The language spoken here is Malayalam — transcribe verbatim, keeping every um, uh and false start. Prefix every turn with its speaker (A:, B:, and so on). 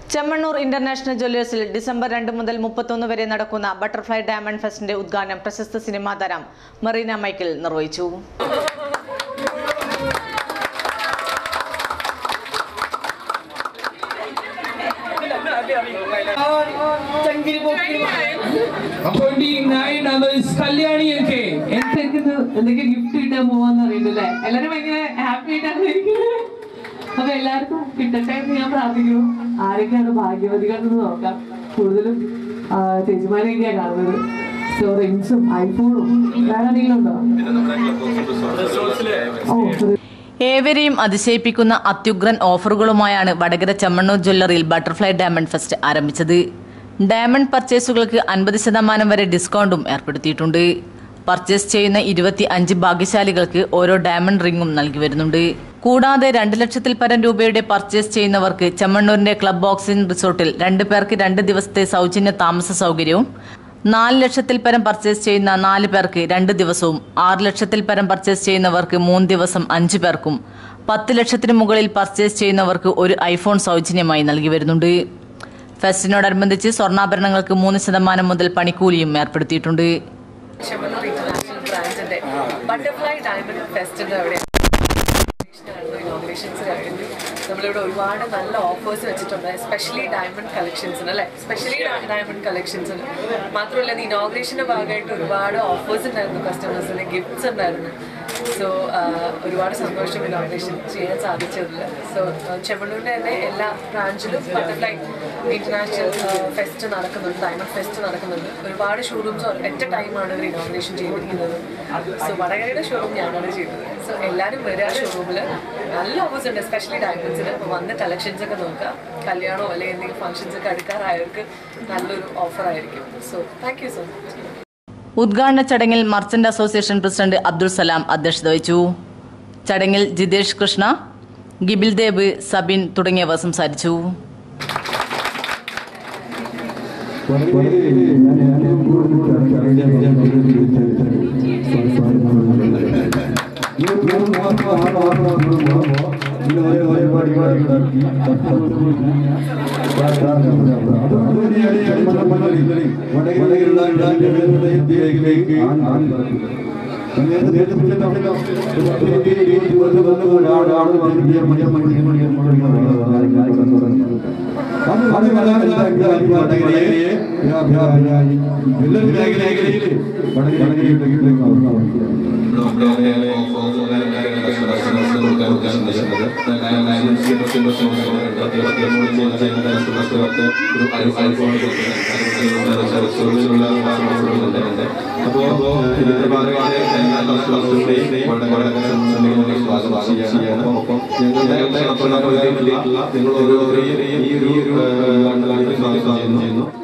A: ചെമ്മണ്ണൂർ ഇന്റർനാഷണൽ ജ്വല്ലേഴ്സിൽ ഡിസംബർ രണ്ട് മുതൽ മുപ്പത്തൊന്ന് വരെ നടക്കുന്ന ബട്ടർഫ്ലൈ ഡയമണ്ട് ഫെസ്റ്റിന്റെ ഉദ്ഘാടനം പ്രശസ്ത സിനിമാ താരം മറീന മൈക്കിൾ നിർവഹിച്ചു.
B: എന്തൊക്കെ ഗിഫ്റ്റ് കിട്ടാൻ പോവാന്ന് അറിയില്ലല്ലേ? എല്ലാരും ഭയങ്കര ഹാപ്പി ആയിട്ടാണ് ഇരിക്കുന്നത്. അപ്പൊ എല്ലാവർക്കും കിട്ടട്ടെ എന്ന് ഞാൻ പ്രാർത്ഥിക്കുന്നു. ആരൊക്കെയാണ് ഭാഗ്യവതികളെന്ന് നോക്കാം. കൂടുതലും ചേച്ചിമാരെയൊക്കെയാണ് കാണുന്നത്. സോ റിങ്സും ഐഫോണും വേറെ എന്തെങ്കിലും ഉണ്ടോ?
A: ഏവരെയും അതിശയിപ്പിക്കുന്ന അത്യുഗ്രൻ ഓഫറുകളുമായാണ് വടകര ചെമ്മണ്ണൂർ ജ്വല്ലറിയിൽ ബട്ടർഫ്ലൈ ഡയമണ്ട് ഫെസ്റ്റ് ആരംഭിച്ചത്. ഡയമണ്ട് പർച്ചേസുകൾക്ക് അൻപത് ശതമാനം വരെ ഡിസ്കൗണ്ടും ഏർപ്പെടുത്തിയിട്ടുണ്ട്. പർച്ചേസ് ചെയ്യുന്ന ഇരുപത്തി അഞ്ച് ഭാഗ്യശാലികൾക്ക് ഓരോ ഡയമണ്ട് റിംഗും നൽകി വരുന്നുണ്ട്. കൂടാതെ രണ്ട് ലക്ഷത്തിൽ പരം രൂപയുടെ പർച്ചേസ് ചെയ്യുന്നവർക്ക് ചെമ്മണ്ണൂരിന്റെ ക്ലബ് ബോക്സിംഗ് റിസോർട്ടിൽ രണ്ട് പേർക്ക് രണ്ട് ദിവസത്തെ സൗജന്യ താമസ സൗകര്യവും, നാല് ലക്ഷത്തിൽ പരം പർച്ചേസ് ചെയ്യുന്ന നാല് പേർക്ക് രണ്ട് ദിവസവും, ആറ് ലക്ഷത്തിൽ പരം പർച്ചേസ് ചെയ്യുന്നവർക്ക് മൂന്ന് ദിവസം അഞ്ചു പേർക്കും, പത്ത് ലക്ഷത്തിന് മുകളിൽ പർച്ചേസ് ചെയ്യുന്നവർക്ക് ഒരു ഐഫോൺ സൗജന്യമായി നൽകി വരുന്നുണ്ട്. ഫെസ്റ്റിനോടനുബന്ധിച്ച് സ്വർണ്ണാഭരണങ്ങൾക്ക് മൂന്ന് ശതമാനം മുതൽ പണിക്കൂലിയും ഏർപ്പെടുത്തിയിട്ടുണ്ട്.
B: ചെമ്മണ്ണൂർ ഇന്റർനാഷണൽ ബ്രാൻഡിന്റെ ബട്ടർഫ്ലൈ ഡയമണ്ട് ഫെസ്റ്റിന്റെ അവിടെ ഇനോഗ്രേഷൻസ് കഴിഞ്ഞു. നമ്മളിവിടെ ഒരുപാട് നല്ല ഓഫേഴ്സ് വെച്ചിട്ടുണ്ട്, എസ്പെഷ്യലി ഡയമണ്ട് കളക്ഷൻസിന് അല്ലേ സ്പെഷ്യലി ഡയമണ്ട് കളക്ഷൻസിന് മാത്രമല്ല ഇത് ഇനോഗ്രേഷൻ്റെ ഭാഗമായിട്ട് ഒരുപാട് ഓഫേഴ്സ് ഉണ്ടായിരുന്നു, കസ്റ്റമേഴ്സിന് ഗിഫ്റ്റ്സ് ഉണ്ടായിരുന്നു. സോ ഒരുപാട് സന്തോഷം ഇനോഗ്രേഷൻ ചെയ്യാൻ സാധിച്ചതിൽ. സോ ചെമ്മണ്ണൂരിൻ്റെ തന്നെ എല്ലാ ബ്രാഞ്ചിലും ബട്ടർഫ്ലൈ ഇന്റർനാഷണൽ ഫെസ്റ്റ് നടക്കുന്നുണ്ട്, ഡയമണ്ട് ഫെസ്റ്റ് നടക്കുന്നുണ്ട്. ഒരുപാട് ഷോറൂംസ് ഒറ്റ ടൈമാണ് ഇവർ ഇനോഗ്രേഷൻ ചെയ്തിരിക്കുന്നത്. സോ വടകരയുടെ ഷോറൂം ഞാനാണ് ചെയ്തത്. സോ എല്ലാവരും വരിക, ഷോറൂമിൽ നല്ല ഓഫേഴ്സ് ഉണ്ട്, എസ്പെഷ്യലി ഡയമണ്ട്സിന്. അപ്പോൾ വന്ന് കളക്ഷൻസ് ഒക്കെ നോക്കുക. കല്യാണമോ അല്ലെങ്കിൽ എന്തെങ്കിലും ഫംഗ്ഷൻസ് ഒക്കെ എടുക്കാറായവർക്ക് നല്ലൊരു ഓഫർ ആയിരിക്കും. So thank you so much.
A: ഉദ്ഘാടന ചടങ്ങിൽ merchant association president Abdul Salam അധ്യക്ഷത വഹിച്ചു. ചടങ്ങിൽ ജിതേഷ് കൃഷ്ണ, ഗിബിൽ ദേവ്, സബിൻ തുടങ്ങിയവർ സംസാരിച്ചു.
C: നിങ്ങൾ ഓരോ ഈ ഒരു